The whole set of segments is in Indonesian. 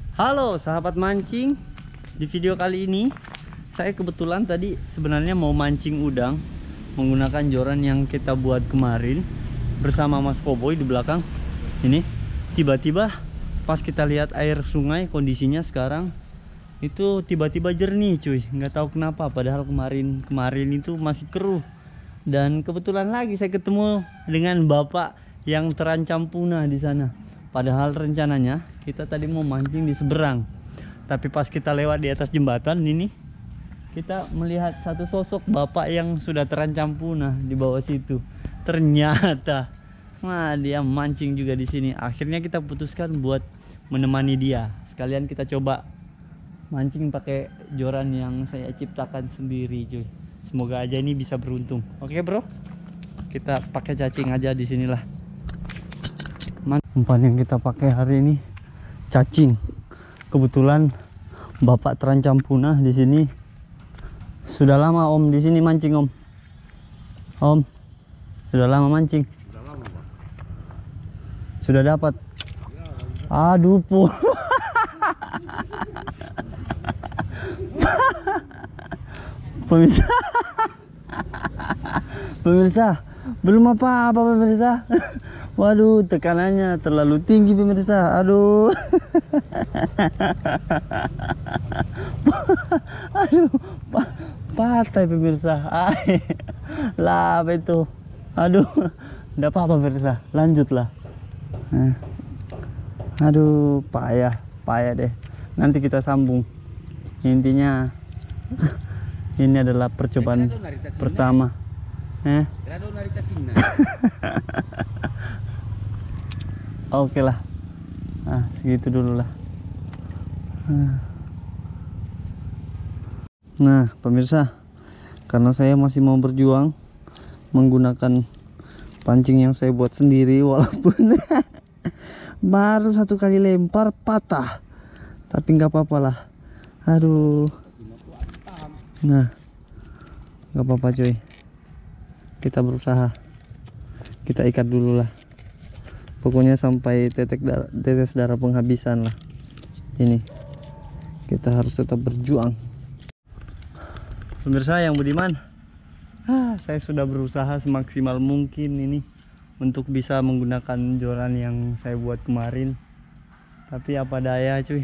Halo sahabat mancing. Di video kali ini saya kebetulan tadi sebenarnya mau mancing udang menggunakan joran yang kita buat kemarin bersama Mas Koboy di belakang. Ini tiba-tiba pas kita lihat air sungai, kondisinya sekarang itu tiba-tiba jernih cuy. Nggak tahu kenapa, padahal kemarin itu masih keruh. Dan kebetulan lagi saya ketemu dengan bapak yang terancam punah di sana. Padahal rencananya kita tadi mau mancing di seberang, tapi pas kita lewat di atas jembatan ini, kita melihat satu sosok bapak yang sudah terancam punah di bawah situ. Ternyata, wah, dia mancing juga di sini. Akhirnya kita putuskan buat menemani dia. Sekalian kita coba mancing pakai joran yang saya ciptakan sendiri, cuy. Semoga aja ini bisa beruntung. Oke, bro. Kita pakai cacing aja di sinilah. Umpan yang kita pakai hari ini cacing. Kebetulan bapak terancam punah di sini. Sudah lama Om di sini mancing, Om. Om, sudah lama mancing. Sudah lama, Pak. Sudah dapat. Ya, Aduh, pu. Pemirsa. Pemirsa, belum apa-apa pemirsa. Waduh, tekanannya terlalu tinggi pemirsa. Aduh. Aduh, patah pemirsa. Lah apa itu? Aduh, enggak apa-apa pemirsa. Lanjutlah. Aduh, payah deh. Nanti kita sambung. Intinya ini adalah percobaan pertama. Oke lah. Segitu dulu lah. Nah, pemirsa, karena saya masih mau berjuang menggunakan pancing yang saya buat sendiri, walaupun baru satu kali lempar patah, tapi nggak apa-apa lah. Aduh. Nah, nggak apa-apa cuy, kita berusaha. Kita ikat dulu lah, pokoknya sampai tetes darah penghabisan lah. Ini kita harus tetap berjuang. Pemirsa yang budiman, saya sudah berusaha semaksimal mungkin ini untuk bisa menggunakan joran yang saya buat kemarin, tapi apa daya cuy.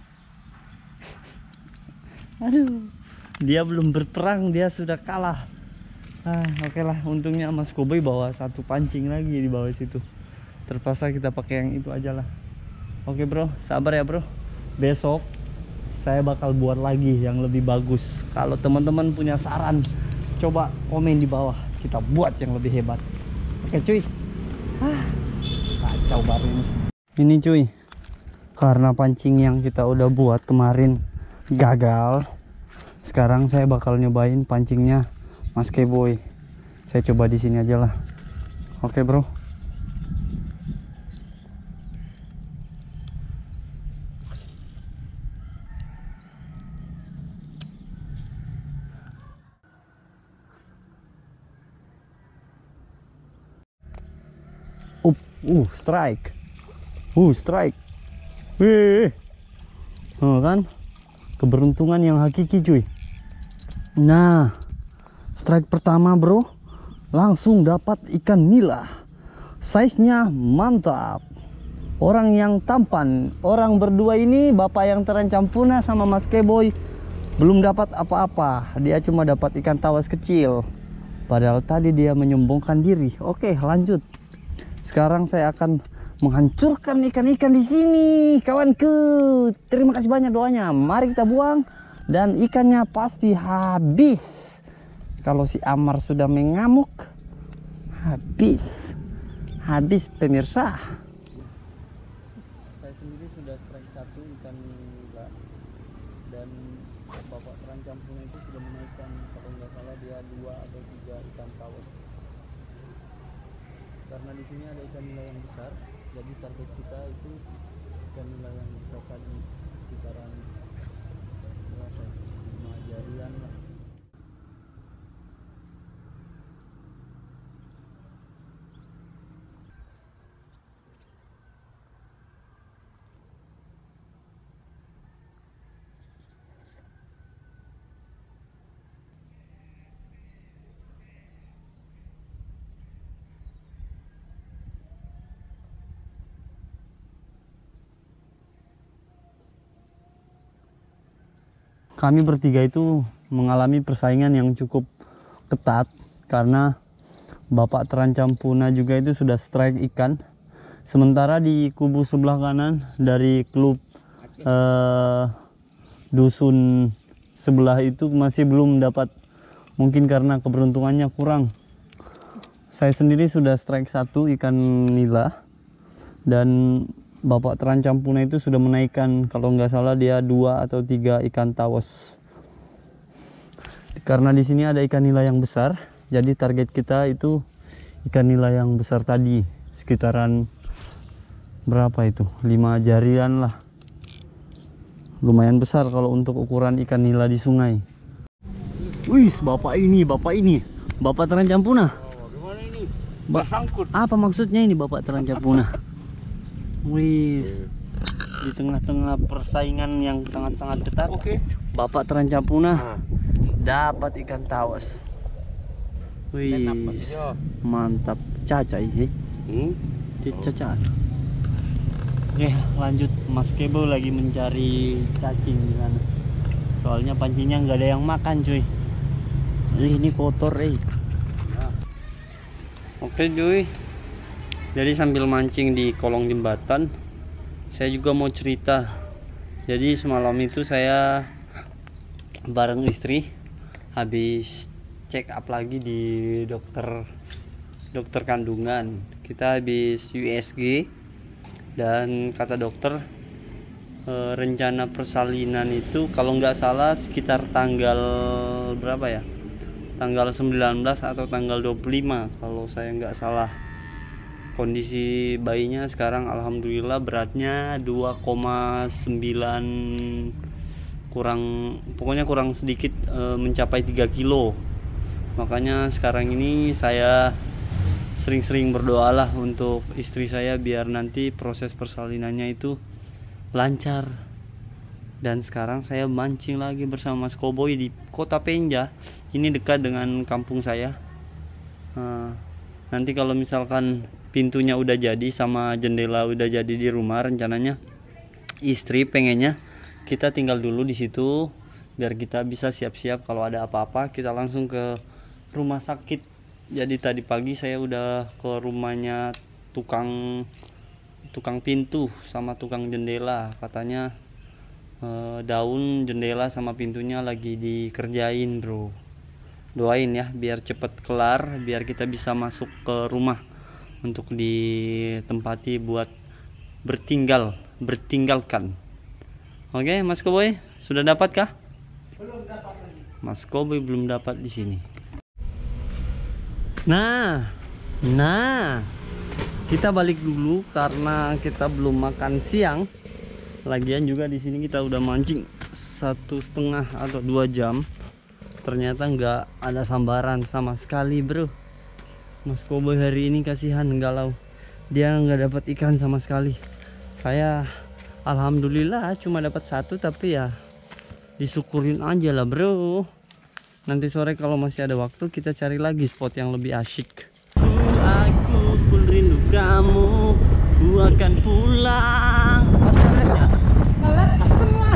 Aduh, dia belum berperang dia sudah kalah. Oke lah, untungnya Mas Koboy bawa satu pancing lagi di bawah situ. Terpaksa kita pakai yang itu aja lah. Oke bro, sabar ya bro. Besok saya bakal buat lagi yang lebih bagus. Kalau teman-teman punya saran, coba komen di bawah, kita buat yang lebih hebat. Oke cuy. Kacau baru ini cuy. Karena pancing yang kita udah buat kemarin gagal, sekarang saya bakal nyobain pancingnya Mas Koboy. Saya coba di sini aja lah. Oke bro. Strike. Strike. Wih. Kan? Keberuntungan yang hakiki cuy. Nah, strike pertama bro, langsung dapat ikan nila. Size-nya mantap. Orang yang tampan, orang berdua ini, bapak yang terancam punah sama Mas Koboy, belum dapat apa-apa. Dia cuma dapat ikan tawas kecil. Padahal tadi dia menyombongkan diri. Oke, lanjut. Sekarang saya akan menghancurkan ikan-ikan di sini, kawanku. Terima kasih banyak doanya. Mari kita buang dan ikannya pasti habis. Kalau si Amar sudah mengamuk, habis pemirsa. Saya sendiri sudah strike satu ikan nila, dan bapak terancam punah itu sudah menaikkan, kalau nggak salah dia 2 atau 3 ikan paus. Karena di sini ada ikan nila yang besar, jadi target kita itu ikan nila yang besar tadi, sekitaran berapa, 5 jarian lah. kami bertiga itu mengalami persaingan yang cukup ketat karena bapak terancam punah juga itu sudah strike ikan. Sementara di kubu sebelah kanan dari klub dusun sebelah itu masih belum dapat, mungkin karena keberuntungannya kurang. Saya sendiri sudah strike 1 ikan nila, dan bapak terancam punah itu sudah menaikkan, kalau nggak salah dia 2 atau 3 ikan tawes. Karena di sini ada ikan nila yang besar, jadi target kita itu ikan nila yang besar tadi, sekitaran berapa itu, 5 jarian lah. Lumayan besar kalau untuk ukuran ikan nila di sungai. Wih, bapak ini bapak terancam punah. Oh, gimana ini? Sangkut. Apa maksudnya ini bapak terancam punah? Wih, di tengah-tengah persaingan yang sangat-sangat ketat, Oke. bapak terancam punah Nah, dapat ikan tawes. Wih, iya. mantap. Caca ini. Caca. Oke, lanjut. Mas Kebo lagi mencari cacing di sana. Soalnya pancingnya nggak ada yang makan, cuy. Ini kotor, Ya. Oke, cuy. Jadi sambil mancing di kolong jembatan, saya juga mau cerita. Jadi semalam itu saya bareng istri habis check up lagi di dokter kandungan. Kita habis USG, dan kata dokter rencana persalinan itu kalau nggak salah sekitar tanggal berapa ya, tanggal 19 atau tanggal 25 kalau saya nggak salah. Kondisi bayinya sekarang alhamdulillah beratnya 2,9, pokoknya kurang sedikit mencapai 3 kilo. Makanya sekarang ini saya sering-sering berdoalah untuk istri saya biar nanti proses persalinannya itu lancar. Dan sekarang saya mancing lagi bersama Mas Koboy di Kota Penja. Ini dekat dengan kampung saya. Nanti kalau misalkan pintunya udah jadi sama jendela udah jadi di rumah, rencananya istri pengennya kita tinggal dulu di situ biar kita bisa siap-siap kalau ada apa-apa kita langsung ke rumah sakit. Jadi tadi pagi saya udah ke rumahnya tukang pintu sama tukang jendela, katanya daun jendela sama pintunya lagi dikerjain, bro. Doain ya biar cepet kelar, biar kita bisa masuk ke rumah untuk ditempati buat bertinggalkan. Oke, Mas Koboy sudah dapat kah? Belum dapat lagi. Mas Koboy belum dapat di sini. Nah, kita balik dulu karena kita belum makan siang. Lagian juga di sini kita udah mancing 1,5 atau 2 jam. Ternyata nggak ada sambaran sama sekali, bro. Mas Koboy hari ini kasihan, galau. Dia nggak dapat ikan sama sekali. Saya alhamdulillah cuma dapat 1, tapi ya disyukurin aja lah, bro. Nanti sore kalau masih ada waktu kita cari lagi spot yang lebih asyik. Aku pun rindu kamu, ku akan pulang. Mas karetnya melepas semua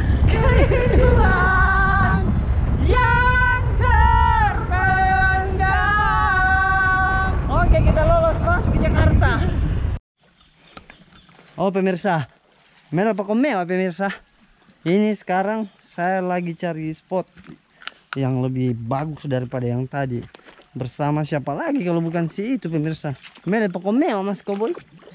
kerinduan yang terpendam. Oke, kita lolos Mas ke Jakarta. Oh pemirsa, mel apa komel pemirsa. Ini sekarang saya lagi cari spot yang lebih bagus daripada yang tadi. Bersama siapa lagi kalau bukan si itu pemirsa. Mel apa komel Mas Koboy.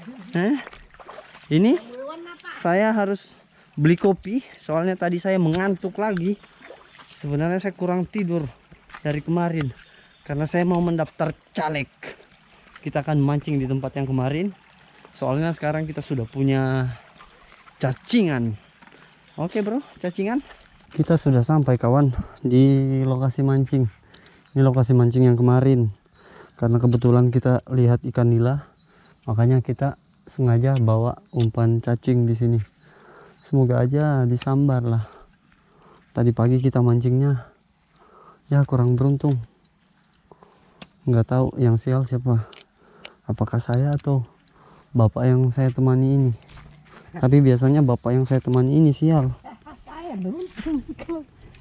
Ini saya harus beli kopi, soalnya tadi saya mengantuk lagi. Sebenarnya saya kurang tidur dari kemarin karena saya mau mendaftar caleg. Kita akan mancing di tempat yang kemarin, soalnya sekarang kita sudah punya cacingan. Oke bro, cacingan. Kita sudah sampai kawan di lokasi mancing. Ini lokasi mancing yang kemarin. Karena kebetulan kita lihat ikan nila, makanya kita sengaja bawa umpan cacing di sini. Semoga aja disambar lah. Tadi pagi kita mancingnya ya kurang beruntung. Nggak tahu yang sial siapa. Apakah saya atau bapak yang saya temani ini. Tapi biasanya bapak yang saya temani ini sial. Saya beruntung.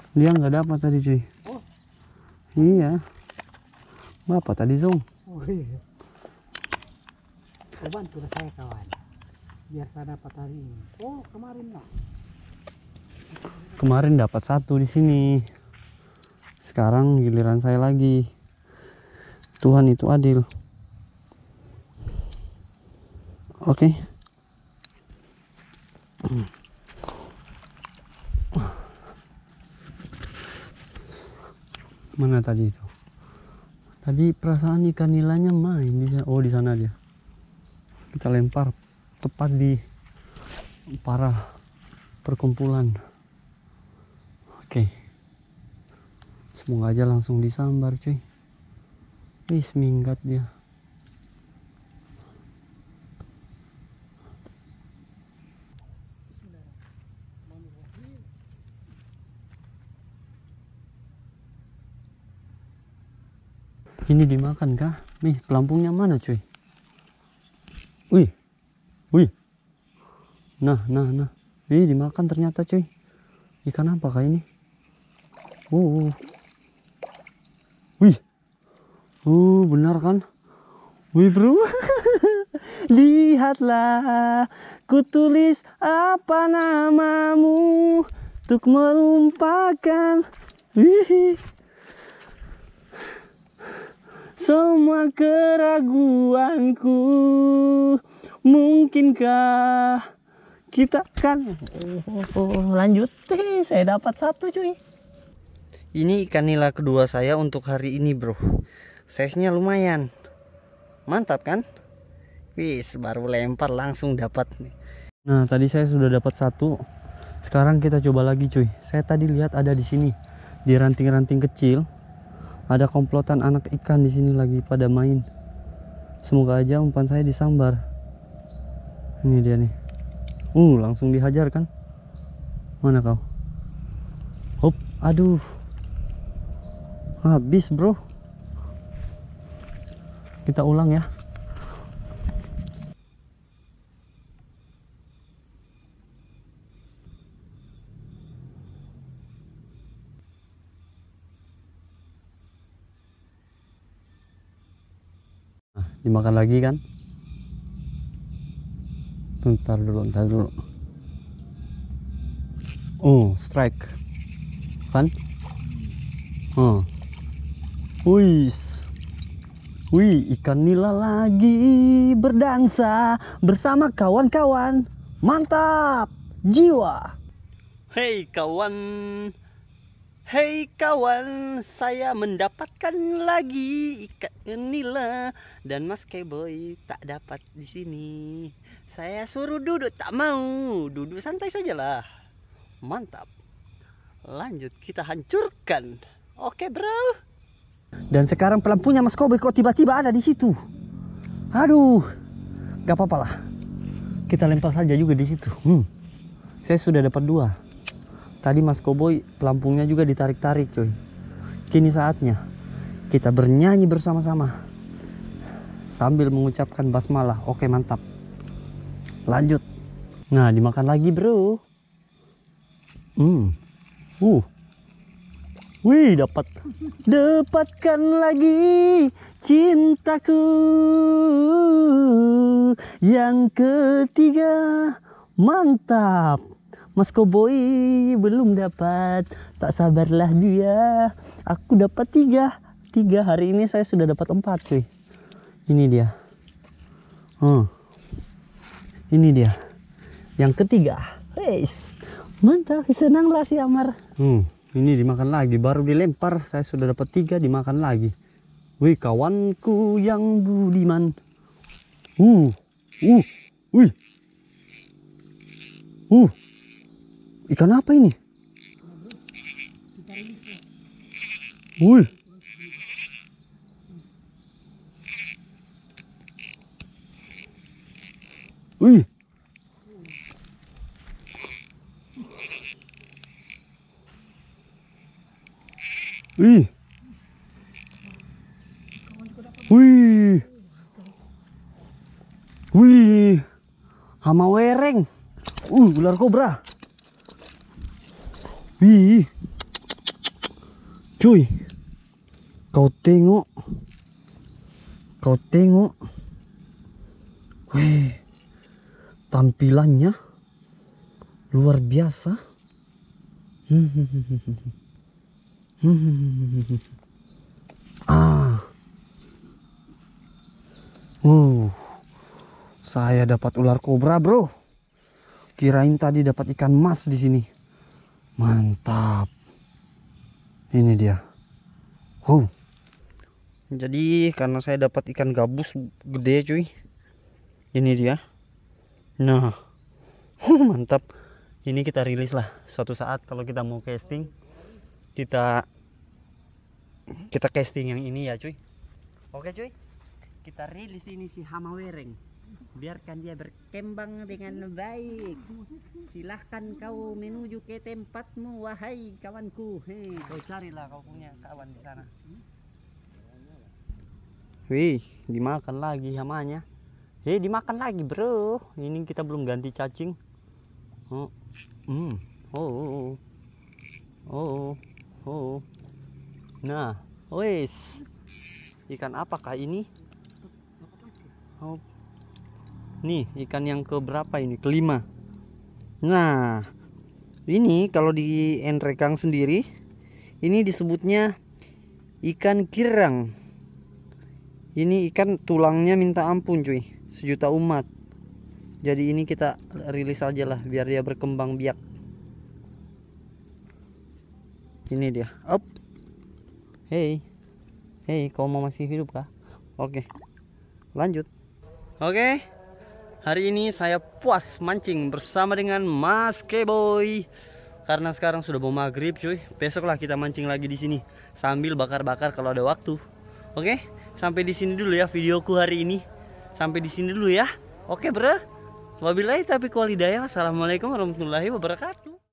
Dia nggak dapat tadi cuy. Oh. Iya. Bapak tadi zong. Oh iya. Oh, bantu saya kawan. Biar saya dapat hari ini. Oh, kemarin lah. Kemarin dapat 1 di sini. Sekarang giliran saya lagi. Tuhan itu adil. Oke. Mana tadi itu? Tadi perasaan ikan nilainya main di sana. Oh, di sana dia. Kita lempar tepat di parah perkumpulan. Oke. Semoga aja langsung disambar, cuy. Wih, minggat dia. Ini dimakan kah? Nih, pelampungnya mana, cuy? Wih. Wih. Nah. Ih, dimakan ternyata, cuy. Ikan apa kah ini? Wih. Benar kan? Wih, bro. Lihatlah, ku tulis apa namamu untuk melupakan. Wih. Semua keraguanku, mungkinkah kita kan lanjut. Saya dapat 1 cuy. Ini ikan nila kedua saya untuk hari ini, bro. Size-nya lumayan. Mantap kan? Wis, baru lempar langsung dapat. Nah, tadi saya sudah dapat 1. Sekarang kita coba lagi, cuy. Saya tadi lihat ada di sini, di ranting-ranting kecil. Ada komplotan anak ikan di sini lagi pada main. Semoga aja umpan saya disambar. Ini dia nih. Langsung dihajar kan? Mana kau? Hop, aduh. Habis, bro. Kita ulang ya. Dimakan lagi kan? Ntar dulu. Strike kan? Wih, ikan nila lagi berdansa bersama kawan-kawan. Mantap jiwa. Hei kawan, saya mendapatkan lagi ikan nila dan Mas Keboy tak dapat di sini. Saya suruh duduk, tak mau. Duduk santai sajalah. Mantap. Lanjut, kita hancurkan. Oke, bro. Dan sekarang pelampunya Mas Keboy kok tiba-tiba ada di situ. Aduh, gak apa-apa lah. Kita lempar saja juga di situ. Saya sudah dapat 2. Tadi Mas Keboy pelampungnya juga ditarik-tarik, coy. Kini saatnya kita bernyanyi bersama-sama sambil mengucapkan basmalah. Oke, mantap. Lanjut. Nah, dimakan lagi, bro. Wih, dapatkan lagi cintaku yang ketiga. Mantap. Mas Keboy belum dapat. Tak sabarlah dia. Aku dapat 3. Hari ini saya sudah dapat 4, cuy. Ini dia. Ini dia. Yang ketiga. Mantap, senanglah si Amar. Ini dimakan lagi. Baru dilempar saya sudah dapat 3, dimakan lagi. Wih, kawanku yang budiman. Wih. Ikan apa ini? Wih. Wih. Wih. Wih. Wih. Hama wereng. Ular kobra. Wih. Cuy, kau tengok. Weh, tampilannya luar biasa. Saya dapat ular kobra, bro. Kirain tadi dapat ikan mas di sini. Mantap. Ini dia. Jadi karena saya dapat ikan gabus gede, cuy. Ini dia. Nah, mantap. Ini kita rilis lah suatu saat kalau kita mau casting. Kita casting yang ini ya, cuy. Oke, cuy. Kita rilis ini si hama wereng. Biarkan dia berkembang dengan baik. Silahkan kau menuju ke tempatmu, wahai kawanku. Hei, kau carilah kau punya kawan di sana. Wih, dimakan lagi hamanya. Dimakan lagi, bro. Ini kita belum ganti cacing. Nah, wes. Ikan apakah ini? Nih, ikan yang keberapa ini? Kelima. Nah, ini kalau di Enrekang sendiri, ini disebutnya ikan kirang. Ini ikan tulangnya minta ampun, cuy. Sejuta umat. Jadi ini kita rilis aja lah biar dia berkembang biak. Ini dia. Up. Hey, kau mau masih hidup kah? Oke, lanjut. Oke. Hari ini saya puas mancing bersama dengan Mas Keboy. Karena sekarang sudah mau maghrib, cuy. Besoklah kita mancing lagi di sini sambil bakar-bakar kalau ada waktu. Oke, sampai di sini dulu ya videoku hari ini. Sampai di sini dulu ya. Oke, bro. Wabillahi taufiq wal hidayah. Assalamualaikum warahmatullahi wabarakatuh.